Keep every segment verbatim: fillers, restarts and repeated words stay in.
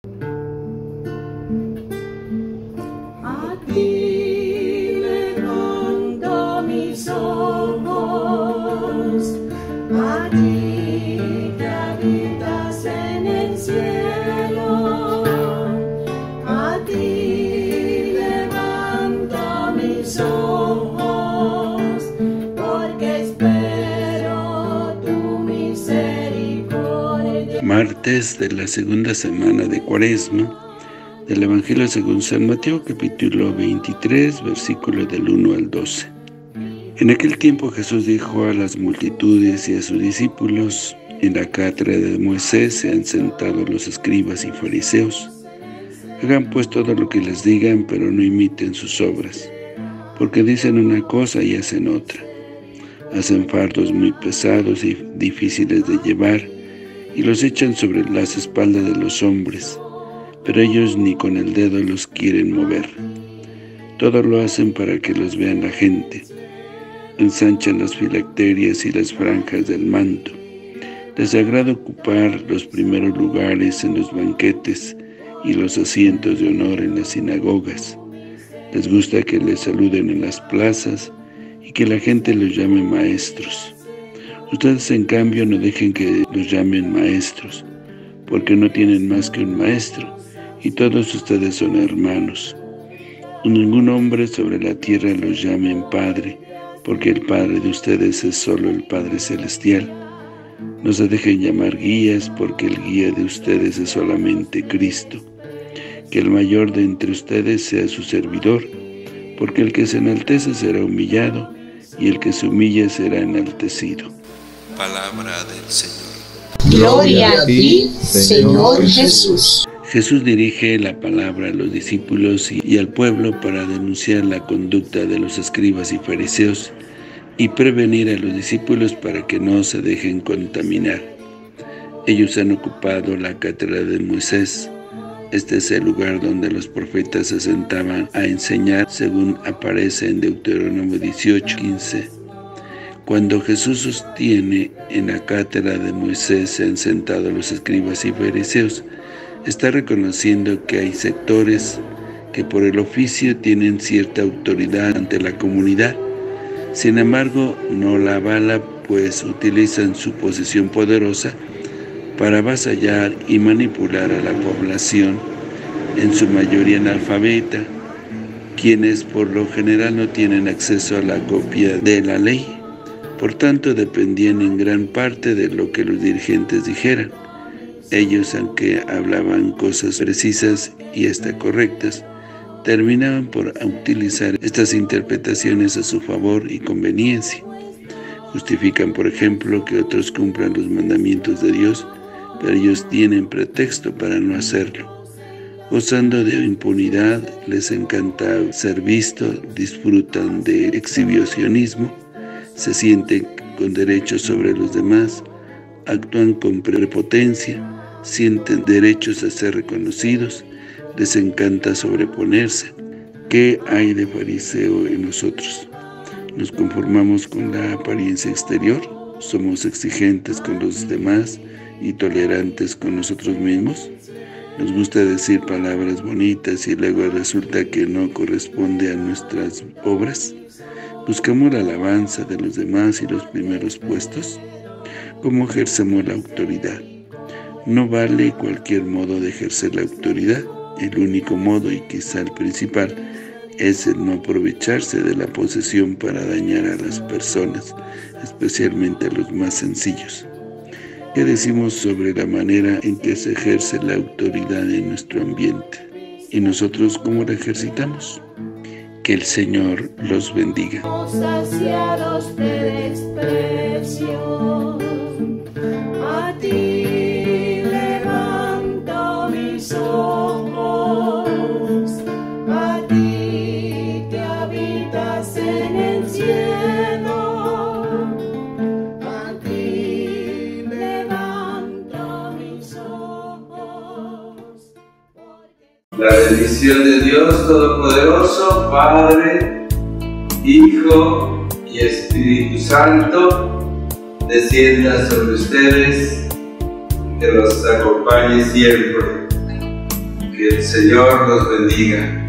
A ti levanto mis ojos, a ti que habitas en el cielo, a ti levanto mis ojos, porque espero tu misericordia. Martes de la segunda semana de Cuaresma, del Evangelio según San Mateo, capítulo veintitrés, versículos del uno al doce. En aquel tiempo Jesús dijo a las multitudes y a sus discípulos: en la cátedra de Moisés se han sentado los escribas y fariseos. Hagan pues todo lo que les digan, pero no imiten sus obras, porque dicen una cosa y hacen otra. Hacen fardos muy pesados y difíciles de llevar, y los echan sobre las espaldas de los hombres, pero ellos ni con el dedo los quieren mover. Todo lo hacen para que los vean la gente. Ensanchan las filacterias y las franjas del manto. Les agrada ocupar los primeros lugares en los banquetes y los asientos de honor en las sinagogas. Les gusta que les saluden en las plazas y que la gente los llame maestros. Ustedes, en cambio, no dejen que los llamen maestros, porque no tienen más que un maestro, y todos ustedes son hermanos. Ningún hombre sobre la tierra los llamen Padre, porque el Padre de ustedes es solo el Padre Celestial. No se dejen llamar guías, porque el guía de ustedes es solamente Cristo. Que el mayor de entre ustedes sea su servidor, porque el que se enaltece será humillado, y el que se humilla será enaltecido. Palabra del Señor. Gloria a ti, Señor Jesús. Jesús dirige la palabra a los discípulos y al pueblo para denunciar la conducta de los escribas y fariseos y prevenir a los discípulos para que no se dejen contaminar. Ellos han ocupado la cátedra de Moisés. Este es el lugar donde los profetas se sentaban a enseñar, según aparece en Deuteronomio dieciocho, quince. Cuando Jesús sostiene: en la cátedra de Moisés se han sentado los escribas y fariseos, está reconociendo que hay sectores que por el oficio tienen cierta autoridad ante la comunidad. Sin embargo, no la avala, pues utilizan su posición poderosa para avasallar y manipular a la población, en su mayoría analfabeta, quienes por lo general no tienen acceso a la copia de la ley. Por tanto, dependían en gran parte de lo que los dirigentes dijeran. Ellos, aunque hablaban cosas precisas y hasta correctas, terminaban por utilizar estas interpretaciones a su favor y conveniencia. Justifican, por ejemplo, que otros cumplan los mandamientos de Dios, pero ellos tienen pretexto para no hacerlo. Gozando de impunidad, les encanta ser vistos, disfrutan de exhibicionismo, se sienten con derechos sobre los demás, actúan con prepotencia, sienten derechos a ser reconocidos, les encanta sobreponerse. ¿Qué hay de fariseo en nosotros? ¿Nos conformamos con la apariencia exterior? ¿Somos exigentes con los demás y tolerantes con nosotros mismos? ¿Nos gusta decir palabras bonitas y luego resulta que no corresponde a nuestras obras? ¿Buscamos la alabanza de los demás y los primeros puestos? ¿Cómo ejercemos la autoridad? No vale cualquier modo de ejercer la autoridad. El único modo, y quizá el principal, es el no aprovecharse de la posesión para dañar a las personas, especialmente a los más sencillos. ¿Qué decimos sobre la manera en que se ejerce la autoridad en nuestro ambiente? ¿Y nosotros cómo la ejercitamos? Que el Señor los bendiga. Saciados de desprecio, a ti levanto mis ojos, a ti que habitas en el cielo, a ti levanto mis ojos. La bendición de Dios Todopoderoso, Padre, Hijo y Espíritu Santo, descienda sobre ustedes, que los acompañe siempre. Que el Señor los bendiga.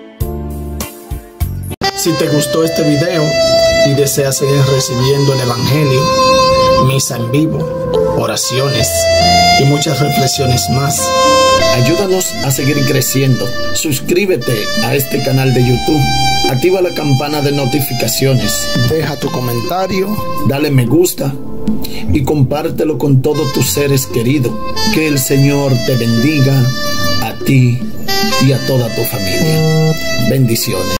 Si te gustó este video y deseas seguir recibiendo el Evangelio, misa en vivo, oraciones y muchas reflexiones más, ayúdanos a seguir creciendo. Suscríbete a este canal de YouTube, activa la campana de notificaciones, deja tu comentario, dale me gusta y compártelo con todos tus seres queridos. Que el Señor te bendiga a ti y a toda tu familia. Bendiciones.